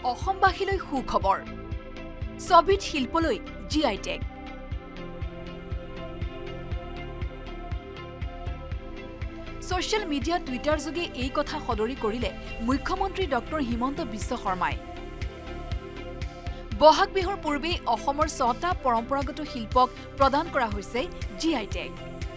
অসমবাসীলৈ সুখবৰ ছবিত শিল্পলৈ GI tag social media Twitter যোগে এই কথা সদৰি কৰিলে মুখ্যমন্ত্ৰী ডক্টৰ হিমন্ত বিশ্ব শৰ্মাই বহাগ বিহুৰ পূৰ্বে অসমৰ ৬টা পৰম্পৰাগত শিল্পক প্ৰদান কৰা হৈছে GI টেগ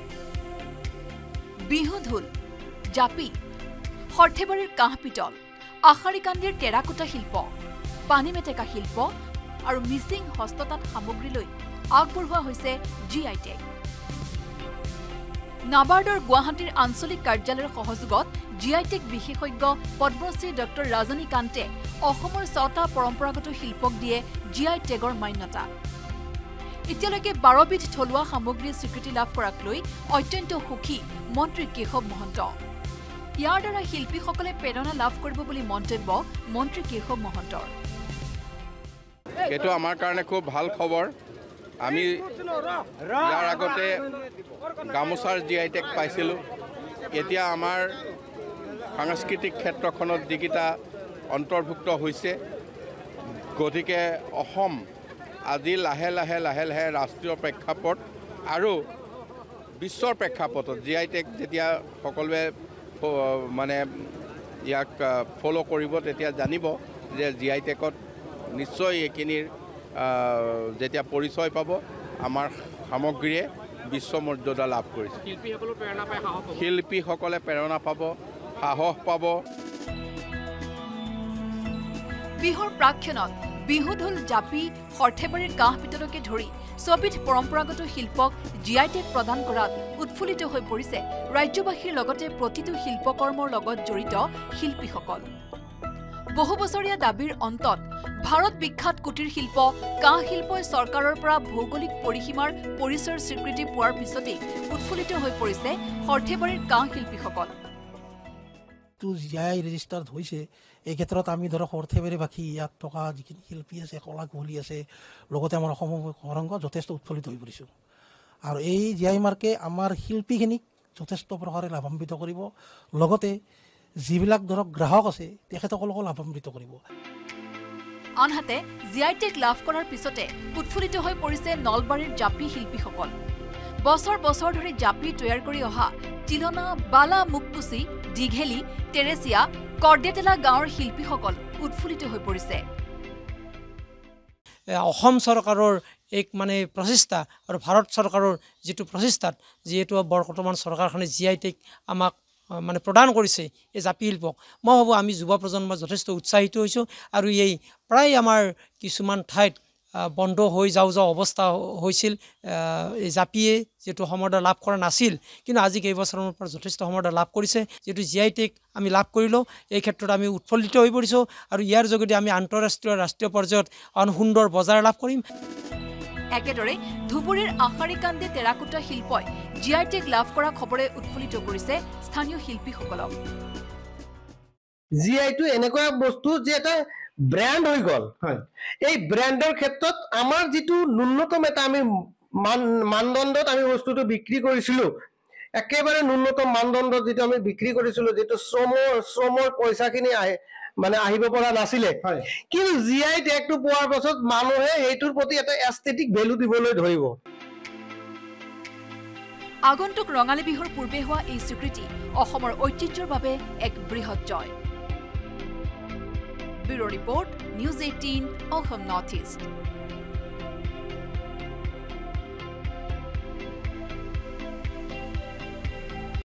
বিহু ঢোল জাপি হৰ্থেবাৰীৰ কাঁহ পিতল আখাৰীকান্দিৰ টেৰাকোটা শিল্প পানী মেটেকা শিল্প আৰু মিচিং হস্ততাঁত সামগ্ৰীলৈ আগবঢ়োৱা হৈছে GI টেগ নাবাৰ্ডৰ গুৱাহাটীৰ আঞ্চলিক কাৰ্যালয়ৰ সহযোগত GI টেগ বিশেষজ্ঞ পদ্মশ্ৰী ডক্টৰ ৰজনীকান্তে অসমৰ ৬টা পৰম্পৰাগত শিল্পক দিয়ে GI টেগৰ মান্যতা এতিয়ালৈকে 12 বিধ থলুৱা সামগ্ৰীৰ স্বীকৃতি লাভ কৰাক লৈ অত্যন্ত সুখী মন্ত্ৰী কেশৱ মহন্ত ইয়াৰ দ্বাৰা শিল্পীসকলে প্ৰেৰণা লাভ কৰিব বুলি মন্তব্য মন্ত্ৰী কেশৱ মহন্তৰ এটো আমাৰ কাৰণে খুব ভাল খবৰ আমি ইয়াৰ আগতে গামোচাৰ GI টেগ পাইছিলো এতিয়া আমাৰ সাংস্কৃতিক ক্ষেত্ৰখনত যিকিটা অন্তৰ্ভুক্ত হৈছে গতিকে অসম আজি লাহে লাহে ৰাষ্ট্ৰীয় প্ৰেক্ষাপট আৰু বিশ্বৰ প্ৰেক্ষাপটত GI টেগ যেতিয়া সকলোৱে মানে ইয়াক ফলো কৰিব তেতিয়া জানিব যে GI টেগত নিশ্চয় একিনিৰ যেতিয়া পৰিচয় পাব আমাৰ সামগ্ৰীয়ে বিশ্ব মৰ্যাদা লাভ কৰিছে শিল্পীসকলে প্ৰেৰণা পাব সাহস পাব বিহুৰ প্ৰাক্ষণত বিহু ঢোল জাপি হৰ্থেবাৰীৰ কাঁহ পিতলকে ধৰি ছবিধ পৰম্পৰাগত শিল্পক GI টেগ প্ৰদান কৰাত উৎফুল্লিত হৈ পৰিছে ৰাজ্যবাসীৰ লগতে প্ৰতিটো শিল্পকৰ্মৰ লগত জড়িত শিল্পীসকল বহু বছৰীয়া দাবীৰ অন্তত ভাৰত বিখ্যাত কুটিৰ শিল্প কাঁহ শিল্পই চৰকাৰৰ পৰা ভৌগোলিক পৰিসীমাৰ পৰিচয়ৰ স্বীকৃতি পোৱাৰ পিছতেই উৎফুল্লিত হৈ পৰিছে হৰ্থেবাৰীৰ কাঁহ শিল্পীসকল GI ৰেজিষ্টাৰ্ড হৈছে এই ক্ষেত্ৰত আমি ধৰক হৰ্থেবাৰীবাসী ইয়াত থকা যিখিনি শিল্পী আছে কলা কুশলী আছে লগতে আমাৰ অসমৰ সংঘ যথেষ্ট উৎফুল্লিত হৈ পৰিছোঁ আৰু এই GI মাৰ্কে আমাৰ শিল্পীখিনিক যথেষ্ট প্ৰকাৰে লাভান্বিত কৰিব লগতে যিবিলাক ধৰক গ্ৰাহক আছে তেখেতসকলকো লাভান্বিত কৰিব আনহাতে GI টেগ লাভ কৰাৰ পিছতে উৎফুল্লিত হৈ পৰিছে নলবাৰীৰ জাপি শিল্পীসকল বছৰ বছৰ ধৰি জাপি তৈয়াৰ কৰি অহা তিলনা বালা মুককুচি দীঘেলী টেৰেছিয়া কৰডেটেলা গাঁৱৰ শিল্পীসকল উৎফুল্লিত হৈ পৰিছে অসম চৰকাৰৰ এক মানে প্ৰচেষ্টা আৰু ভাৰত চৰকাৰৰ যিটো প্ৰচেষ্টাত যিহেতু বৰ্তমান চৰকাৰখনে GI টেগ আমাক মানে প্ৰদান কৰিছে এই জাপি শিল্পক মই ভাবোঁ আমি যুৱ প্ৰজন্ম যথেষ্ট উৎসাহিত হৈছোঁ আৰু এই প্ৰায় আমাৰ কিছুমান ঠাইত বন্ধ হৈ যাওঁ অৱস্থা হৈছিল এই জাপিয়ে যেটো সমৰ্থন লাভ কৰা নাছিল কিন্তু আজি কেইবছৰৰ পৰা যথেষ্ট সমৰ্থন লাভ কৰিছে যেটো GI টেগ আমি লাভ কৰিলো এই ক্ষেত্ৰত আমি উৎফুল্লিত হৈ পৰিছোঁ আৰু ইয়াৰ যোগেদি আমি আন্তঃৰাষ্ট্ৰীয় ৰাষ্ট্ৰীয় পৰ্যায়ত সুন্দৰ বজাৰ লাভ কৰিম একেদৰে ধুবুৰীৰ আখাৰীকান্দি টেৰাকোটা শিল্পই GI টেগ লাভ কৰা খবৰে উৎফুল্লিত কৰিছে স্থানীয় শিল্পীসকলক GI টো এনেকুৱা বস্তু যে এটা ব্র্যান্ড হৈ গল এই ব্র্যান্ডৰ ক্ষেত্ৰত আমাৰ যেটো ন্যূনতম এটা আমি মানদণ্ডত আমি বস্তুটো বিক্ৰী কৰিছিলো একেবাৰে ন্যূনতম মানদণ্ডত যেটো আমি বিক্ৰী কৰিছিলো যেটো শ্ৰমৰ পইচাখিনি মানে আহিব পৰা নাছিলে কিন্তু GI টেগটো পোৱাৰ পাছত মানুহে এইটোৰ প্ৰতি এটা এস্থেটিক ভ্যালু দিবলৈ ধৰিব আগন্তুক ৰঙালী বিহুৰ পূৰ্বে হোৱা এই স্বীকৃতি অসমৰ ঐতিহ্যৰ বাবে এক বৃহৎ জয় Bureau Report, News18, Assam Northeast.